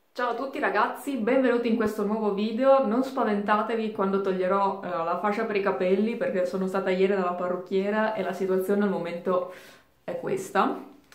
Ciao a tutti ragazzi, benvenuti in questo nuovo video. Non spaventatevi quando toglierò la fascia per i capelli perché sono stata ieri dalla parrucchiera e la situazione al momento è questa.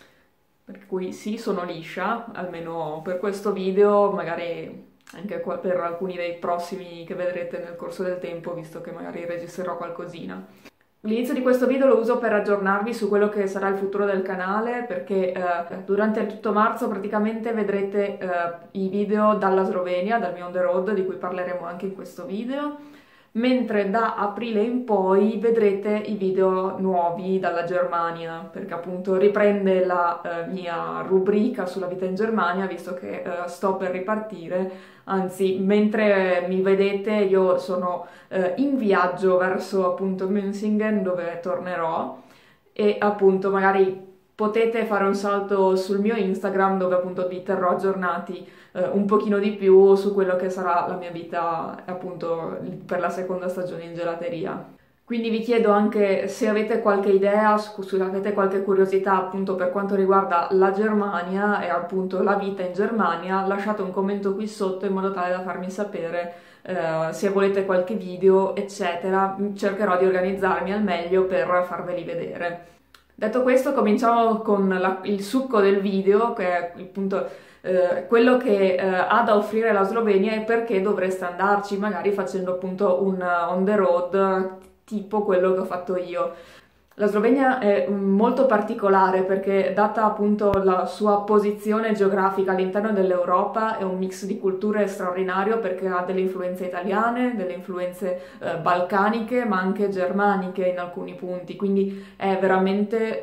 Per cui sì, sono liscia, almeno per questo video, magari anche per alcuni dei prossimi che vedrete nel corso del tempo, visto che magari registrerò qualcosina. L'inizio di questo video lo uso per aggiornarvi su quello che sarà il futuro del canale perché durante tutto marzo praticamente vedrete i video dalla Slovenia, dal mio on the road di cui parleremo anche in questo video, mentre da aprile in poi vedrete i video nuovi dalla Germania perché appunto riprende la mia rubrica sulla vita in Germania visto che sto per ripartire. Anzi, mentre mi vedete io sono in viaggio verso appunto München dove tornerò e appunto magari potete fare un salto sul mio Instagram dove appunto vi terrò aggiornati un pochino di più su quello che sarà la mia vita appunto per la seconda stagione in gelateria. Quindi vi chiedo anche se avete qualche idea, se avete qualche curiosità appunto per quanto riguarda la Germania e appunto la vita in Germania, lasciate un commento qui sotto in modo tale da farmi sapere se volete qualche video, eccetera. Cercherò di organizzarmi al meglio per farveli vedere. Detto questo, cominciamo con il succo del video, che è appunto quello che ha da offrire la Slovenia e perché dovreste andarci, magari facendo appunto un on the road tipo quello che ho fatto io. La Slovenia è molto particolare perché, data appunto la sua posizione geografica all'interno dell'Europa, è un mix di culture straordinario perché ha delle influenze italiane, delle influenze balcaniche, ma anche germaniche in alcuni punti, quindi è veramente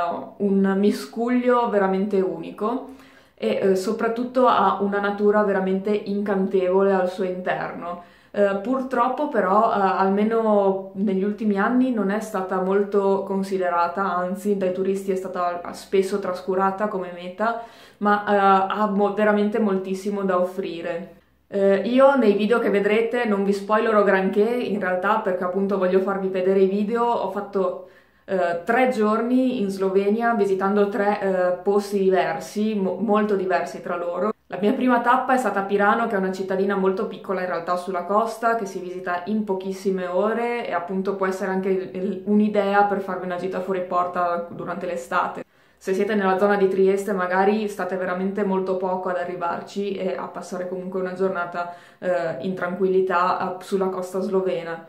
un miscuglio veramente unico e soprattutto ha una natura veramente incantevole al suo interno. Purtroppo però, almeno negli ultimi anni, non è stata molto considerata, anzi dai turisti è stata spesso trascurata come meta, ma ha veramente moltissimo da offrire. Io nei video che vedrete non vi spoilerò granché, in realtà perché appunto voglio farvi vedere i video, ho fatto 3 giorni in Slovenia visitando tre posti diversi, molto diversi tra loro. La mia prima tappa è stata Pirano, che è una cittadina molto piccola in realtà sulla costa, che si visita in pochissime ore e appunto può essere anche un'idea per farvi una gita fuori porta durante l'estate. Se siete nella zona di Trieste magari state veramente molto poco ad arrivarci e a passare comunque una giornata in tranquillità sulla costa slovena.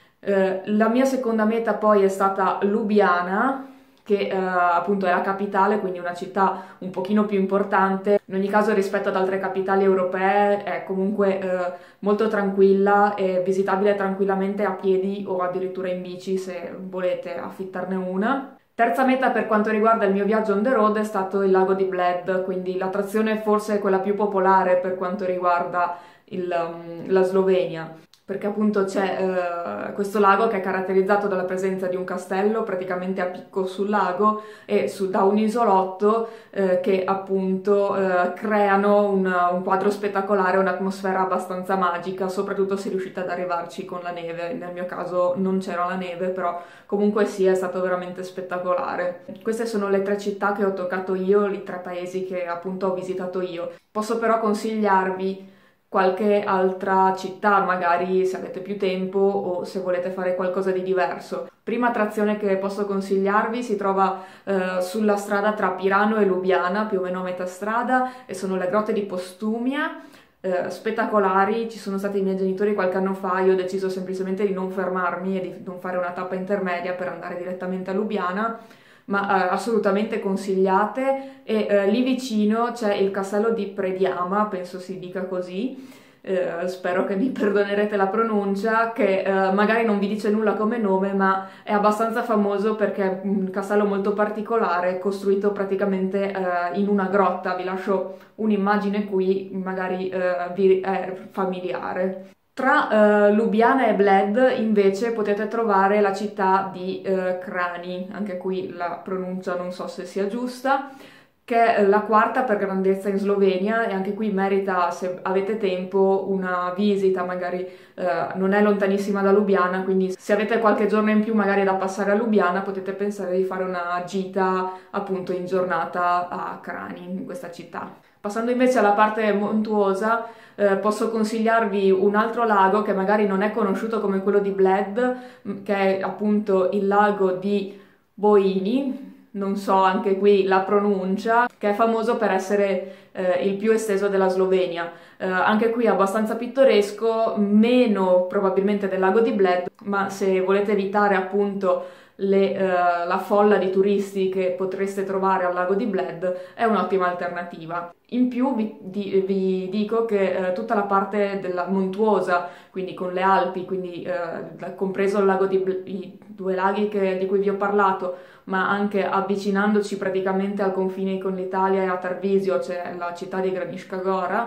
La mia seconda meta poi è stata Lubiana, che appunto è la capitale, quindi una città un pochino più importante. In ogni caso rispetto ad altre capitali europee è comunque molto tranquilla e visitabile tranquillamente a piedi o addirittura in bici se volete affittarne una. Terza meta per quanto riguarda il mio viaggio on the road è stato il lago di Bled, quindi l'attrazione forse è quella più popolare per quanto riguarda la Slovenia perché appunto c'è questo lago che è caratterizzato dalla presenza di un castello praticamente a picco sul lago e da un isolotto che appunto creano un quadro spettacolare, un'atmosfera abbastanza magica, soprattutto se riuscite ad arrivarci con la neve. Nel mio caso non c'era la neve, però comunque sì, è stato veramente spettacolare. Queste sono le 3 città che ho toccato io, i 3 paesi che appunto ho visitato io. Posso però consigliarvi qualche altra città, magari se avete più tempo o se volete fare qualcosa di diverso. Prima attrazione che posso consigliarvi si trova sulla strada tra Pirano e Lubiana, più o meno a metà strada, e sono le grotte di Postumia. Spettacolari, ci sono stati i miei genitori qualche anno fa, io ho deciso semplicemente di non fermarmi e di non fare una tappa intermedia per andare direttamente a Lubiana, ma assolutamente consigliate e lì vicino c'è il castello di Prediama, penso si dica così, spero che mi perdonerete la pronuncia, che magari non vi dice nulla come nome, ma è abbastanza famoso perché è un castello molto particolare, costruito praticamente in una grotta. Vi lascio un'immagine qui, magari vi è familiare. Tra Lubiana e Bled invece potete trovare la città di Krani, anche qui la pronuncia non so se sia giusta, che è la quarta per grandezza in Slovenia e anche qui merita, se avete tempo, una visita, magari non è lontanissima da Lubiana, quindi se avete qualche giorno in più magari da passare a Lubiana potete pensare di fare una gita appunto in giornata a Krani, in questa città. Passando invece alla parte montuosa, posso consigliarvi un altro lago che magari non è conosciuto come quello di Bled, che è appunto il lago di Boini, non so anche qui la pronuncia, che è famoso per essere il più esteso della Slovenia. Anche qui è abbastanza pittoresco, meno probabilmente del lago di Bled, ma se volete evitare appunto la folla di turisti che potreste trovare al lago di Bled, è un'ottima alternativa. In più vi dico che tutta la parte della montuosa, quindi con le Alpi, quindi compreso il lago i due laghi di cui vi ho parlato, ma anche avvicinandoci praticamente al confine con l'Italia e a Tarvisio c'è la città di Gradiška Gora,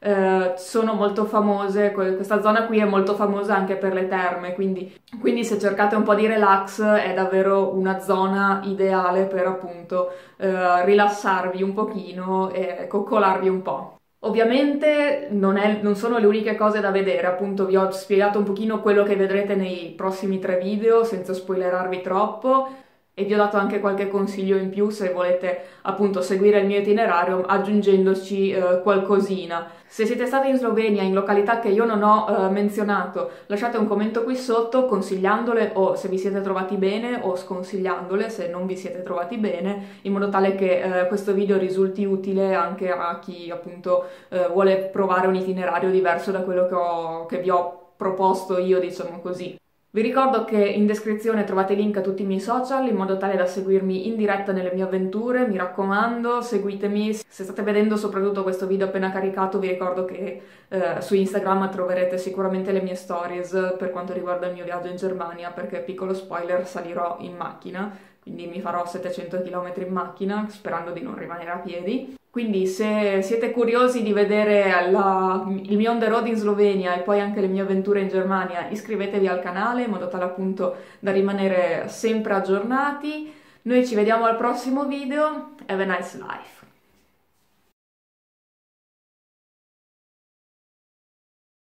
sono molto famose, questa zona qui è molto famosa anche per le terme, quindi se cercate un po' di relax è davvero una zona ideale per appunto rilassarvi un pochino e coccolarvi un po'. Ovviamente non sono le uniche cose da vedere, appunto vi ho spiegato un pochino quello che vedrete nei prossimi 3 video senza spoilerarvi troppo e vi ho dato anche qualche consiglio in più se volete appunto seguire il mio itinerario aggiungendoci qualcosina. Se siete stati in Slovenia in località che io non ho menzionato, lasciate un commento qui sotto consigliandole o se vi siete trovati bene o sconsigliandole se non vi siete trovati bene, in modo tale che questo video risulti utile anche a chi appunto vuole provare un itinerario diverso da quello che vi ho proposto io, diciamo così. Vi ricordo che in descrizione trovate link a tutti i miei social in modo tale da seguirmi in diretta nelle mie avventure, mi raccomando, seguitemi. Se state vedendo soprattutto questo video appena caricato, vi ricordo che su Instagram troverete sicuramente le mie stories per quanto riguarda il mio viaggio in Germania, perché piccolo spoiler, salirò in macchina, quindi mi farò 700 km in macchina, sperando di non rimanere a piedi. Quindi se siete curiosi di vedere il mio on the road in Slovenia e poi anche le mie avventure in Germania, iscrivetevi al canale in modo tale appunto da rimanere sempre aggiornati. Noi ci vediamo al prossimo video. Have a nice life!